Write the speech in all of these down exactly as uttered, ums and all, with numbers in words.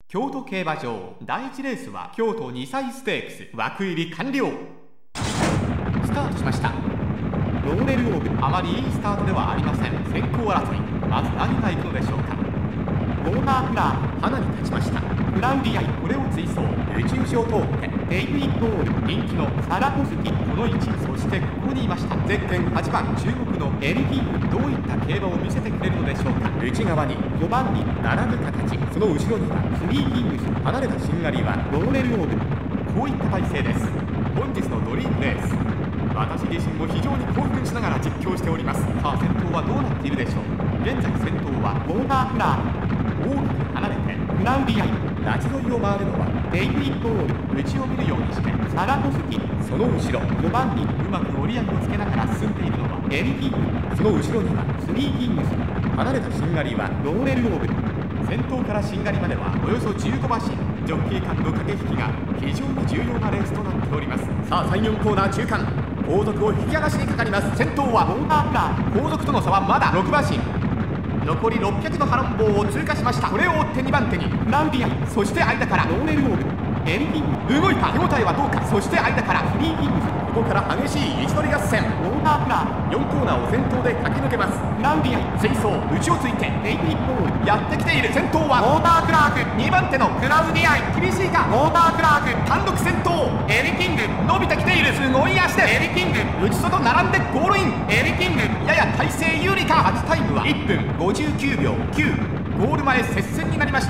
京都競馬場だいいちレースは京都にさいステークス枠入り完了。スタートしました。ローレルオーブ、あまりいいスタートではありません。先行争い、まず何が行くのでしょうか。ウォーナーフラー、花に立ちました。クラウディアイ、これを追走。宇宙ショートーテ、デイブリッドオール、人気のサラコスキ、この位置、そしてここにいました。ゼッケンはちばん、注目のエルギーム、どういった競馬を見せてくれるのでしょうか。内側にごばんに並ぶ形、その後ろにはスリーキングス、離れたしんがりはローレルオーブ、こういった体勢です。本日のドリームレース、私自身も非常に興奮しながら実況しております。さあ先頭はどうなっているでしょう。現在先頭はウォーナーフラー、大きく離れてクラウディアイ、ラチ沿いを回るのはデイブリッドオール、内を見るようにしてサラコスキ、その後ろごばんにうまく折り合いをつけながら進んでいるのはエルキング、その後ろにはスリーキングス、離れたしんがりはローレルオーブ。先頭からしんがりまではおよそじゅうごばしん、ジョッキー間の駆け引きが非常に重要なレースとなっております。さあさん、よんコーナー中間、後続を引き離しにかかります。先頭はウォーナーフラー、後続との差はまだろくばしん、残りろっぴゃくの波乱棒を通過しました。これを追ってにばんてにクラウディアイ、そして間からローレルオーブ、エルキング、動いた。手応えはどうか。そして間からフリーキング、ここから激しい位置取り合戦。ウォーナーフラー、よんコーナーを先頭で駆け抜けます。クラウディアイ、追走、内をついてデイビッドオール、やってきている。先頭はウォーナーフラーク、にばんてのクラウディアイ、厳しいか。ウォーナーフラーク単独先頭、エルキング伸びてきている。すごい足でエルキング、内外並んでゴールイン。エルキングやや体勢有利か。初タイムはいっぷんごじゅうきゅうびょうきゅう、ゴール前接戦になりました。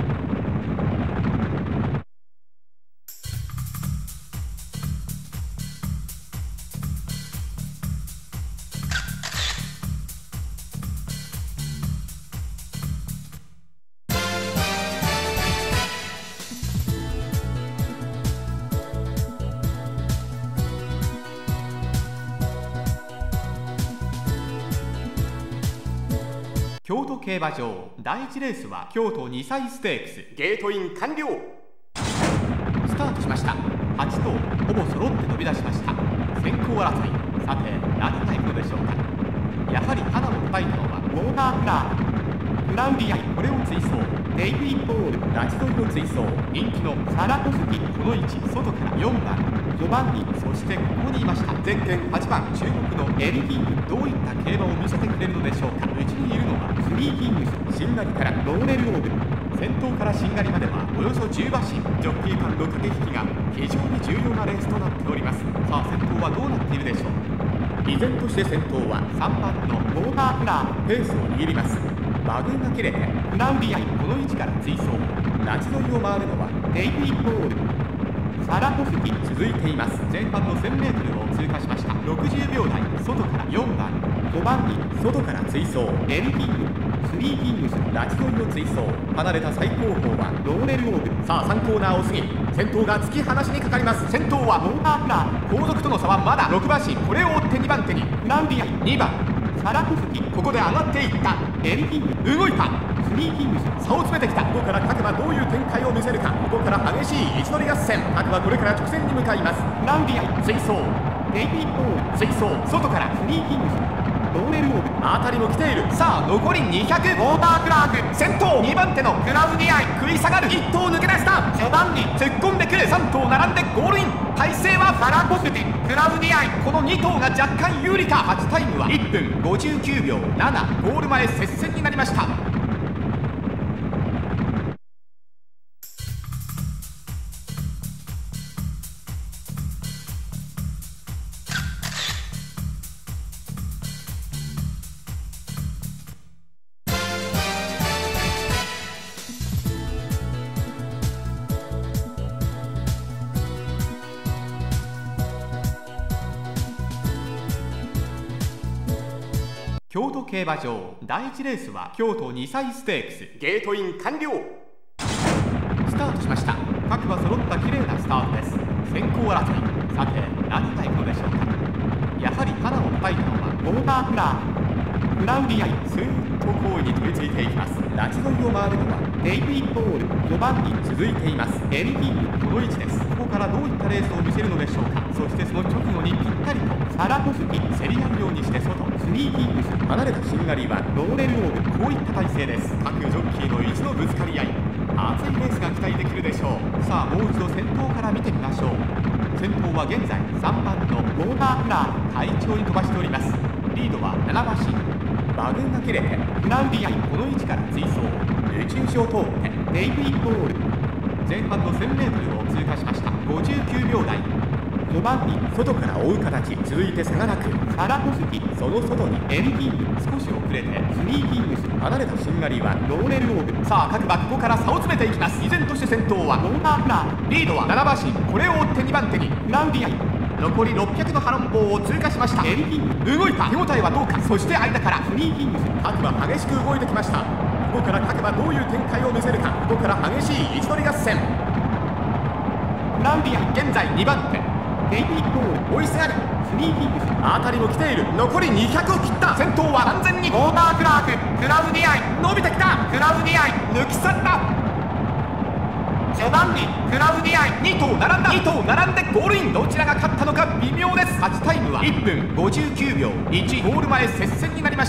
京都競馬場だいいちレースは京都にさいステークスゲートイン完了。スタートしました。はちとうほぼ揃って飛び出しました。先行争い、さて何がいくのでしょうか。やはり花を叩いたのはウォーナーフラー、クラウディアイ、これを追走。デイブリッドオール、ラチ沿いを追走。人気のサラコスキ、この位置、外からよんばん、ごばんに、そしてここにいました。ゼッケンはちばん、注目のエルキング、どういった競馬を見せてくれるのでしょうか。内にいるのはスリーキングス、しんがりからローレルオーブ。先頭からしんがりまではおよそじゅうばしん、ジョッキー間の駆け引きが非常に重要なレースとなっております。さあ先頭はどうなっているでしょう。依然として先頭はさんばんのウォーナーフラー、ペースを握ります。馬群が切れてクラウディアイ、この位置から追走。ラチ沿いを回るのはデイブリッドオール、サラコスキ、続いています。前半の せんメートル を通過しました。ろくじゅうびょうだい、外からよんばん、ごばんに外から追走。エルキング、スリーキングス、ラチ沿いを追走。離れた最後方はローレルオーブ。さあさんコーナーを過ぎ、先頭が突き放しにかかります。先頭はウォーナーフラー、後続との差はまだろくばしん、これを追ってにばんてにクラウディアイ、にばんサラコスキ、ここで上がっていった。エルキング、動いた。スリーキングス、差を詰めてきた。ここから各馬どういう展開を見せるか。ここから激しい位置取り合戦。各馬これから直線に向かいます。クラウディアイ、追走。デイビッドオール、追走。外からスリーキングス、ローレルオーブ、あたりも来ている。さあ残りにひゃく、ウォーナーフラーク先頭、にばんてのクラウディアイ、食い下がる。いっとう抜け出した。序盤に突っ込んでくる。さんとう並んでゴールイン。体勢はサラコスキ、クラウディアイ、このにとうが若干有利か。初タイムはいっぷんごじゅうきゅうびょうなな、ゴール前接戦になりました。京都競馬場だいいちレースは京都にさいステークスゲートイン完了。スタートしました。各馬揃った綺麗なスタートです。先行争い、さて何がいくのでしょうか。やはり花を叩いたのはウォーナーフラー、クラウディアイ、スーッと後位に飛びついていきます。ラチ沿いを回るのはデイブリッドオール、ごばんに続いています。エルキング、この位置です。ここからどういったレースを見せるのでしょうか。そしてその直後にぴったりとサラコスキ、競り合うようにして外、スリーキングス、離れたしんがりはローレルオーブ。こういった体勢です。各ジョッキーの意地のぶつかり合い、熱いレースさあもう一度先頭から見てみましょう。先頭は現在さんばんのウォーナー・フラー快調に飛ばしております。リードはななばし馬群が切れてクラウディアイこの位置から追走、宇宙所を通ってデイブリッドオール前半の せんメートル を通過しました。ごじゅうきゅうびょうだい。ごばんに外から追う形、続いて差がなくサラコフスキ、その外にエルキング、少し遅れてスリーキングス、離れたしんがりはローレルオーブ。さあ各馬ここから差を詰めていきます。依然として先頭はウォーナー・フラー、リードはななばしこれを追ってにばんてにクラウディアイ、残りろっぴゃくの波乱棒を通過しました。エルキング動いた、手応えはどうか。そして間からスリーキングス、各馬激しく動いてきました。ここから各馬どういう展開を見せるか。ここから激しい位置取り合戦。クラウディアイ現在にばんて、デイビッドオール追いすがるスリーキングス、あたりも来ている。残りにひゃくを切った。先頭は完全にウォーナー・クラーク、クラウディアイ伸びてきた。クラウディアイ抜き去った。序盤にクラウディアイに頭並んだ。に頭並んでゴールイン。どちらが勝ったのか微妙です。勝ちタイムはいっぷんごじゅうきゅうびょういち。ゴール前接戦になりました。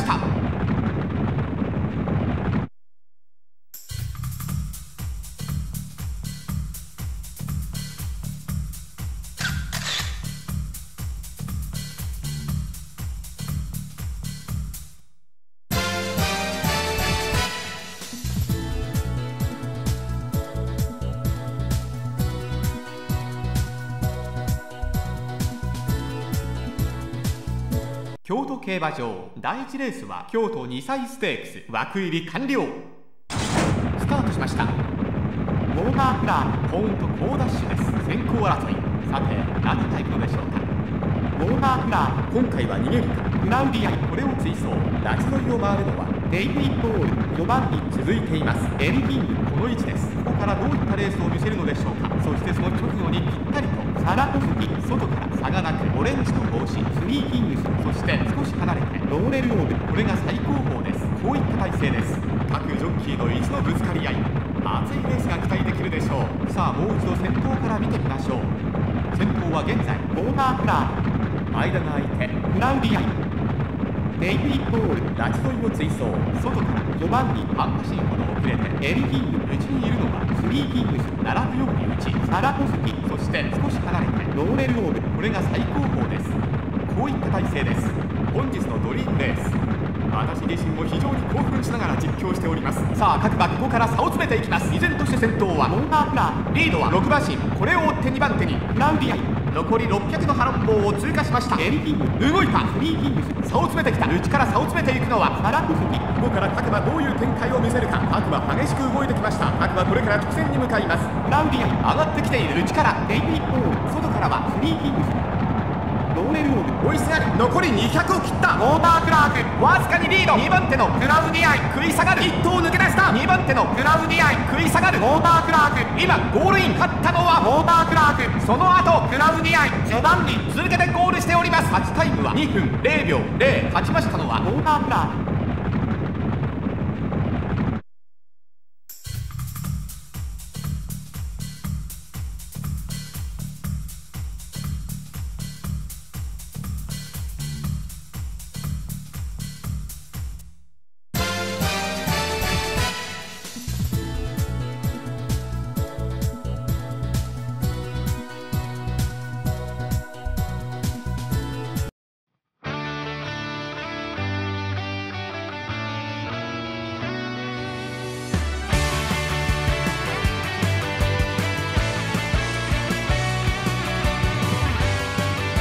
京都競馬場だいいちレースは京都にさいステークス枠入り完了。スタートしました。ウォーナー・フラーポーンと好ダッシュです。先行争い、さて何タイプのでしょうか。ウォーナー・フラー今回は逃げるか。クラウディアイこれを追走、ラチ沿いを回るのはデイブリッドオール、序盤に続いています。エルキングこの位置です。ここからどういったレースを見せるのでしょうか。そしてその直後にぴったりとサラコフキ、外から差がなくオレンジの帽子スリーキングス、そして少し離れてローレルオーブ、これが最高峰です。こういった体勢です。各ジョッキーの意地のぶつかり合い、熱いレースが期待できるでしょう。さあもう一度先頭から見てみましょう。先頭は現在ウォーナー・フラー、間が空いてクラウディアイ、デイブリッドオールラチ沿いを追走、外から序盤に半馬身ほど遅れてエルキング、内にいるのはスリーキングス、並ぶように打ちサラコフキ、そして少し離れてローレルオーブ、これが最高峰です。こういった体勢です。本日のドリームレース、私自身も非常に興奮しながら実況しております。さあ各馬ここから差を詰めていきます。依然として先頭はウォーナー・フラー、リードはろくばしこれを追ってにばんてにクラウディアイ、残りろっぴゃくの波乱棒を通過しました。エルキング動いた、スリーキングス差を詰めてきた。内から差を詰めていくのはサラコフキ、ここから各馬どういう展開を見せるか。各馬激しく動いてきました。各馬これから直線に向かいます。クラウディアイ上がってきている。内からデイブリッドオール、外からはスリーキングス、ローレルオーブ追いすがる。残りにひゃくを切った。ウォーナー・クラークわずかにリード。にばんてのクラウディアイ食い下がる。いっ頭抜け出した。にばんてのクラウディアイ食い下がる。ウォーナー・クラーク今ゴールイン。勝ったのはウォーナー・クラーク、その後クラウディアイ序盤に続けてゴールしております。勝ちタイムはにふんれいびょうぜろ。勝ちましたのはウォーナー・クラーク。